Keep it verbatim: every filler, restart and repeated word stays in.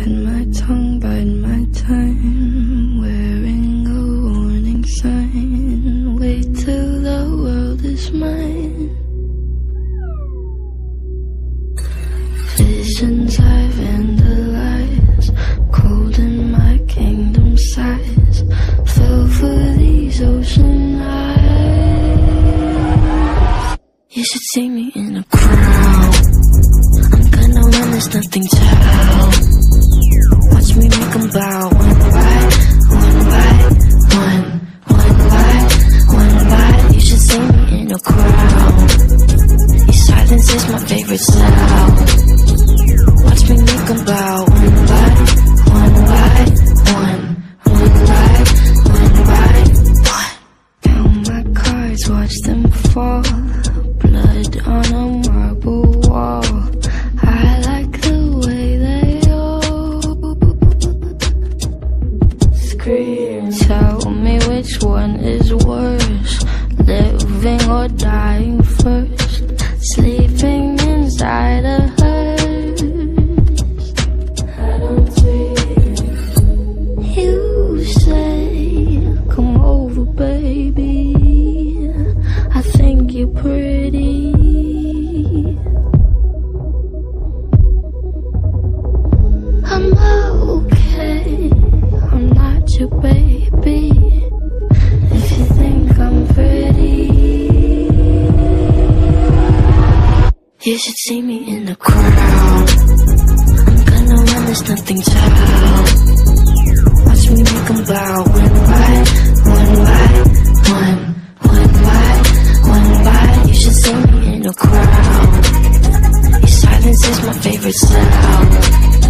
Bite my tongue, bite my time, wearing a warning sign. Wait till the world is mine. Visions I vandalize, cold in my kingdom size. Fell for these ocean eyes. You should see me in a crowd. I'm gonna run, there's nothing to help. Watch me make them bow. One by, one by, one, one by, one by. You should see me in a crowd. Your silence is my favorite sound. Watch me make them bow. One by, one by, one, one by, one by, one. Count my cards, watch them fall. Blood on a marble wall. I like the way they all scream. Tell me which one is worse, living or dying first. Sleeping inside a hearse. I don't sleep. You say, come over, baby. I think you're pretty. I'm okay, I'm not your baby. If you think I'm pretty, you should see me in the crowd. I'm gonna run, there's nothing to help. Watch me make them bow. One by, one by, one, one by, one by. You should see me in the crowd. Your silence is my favorite sound.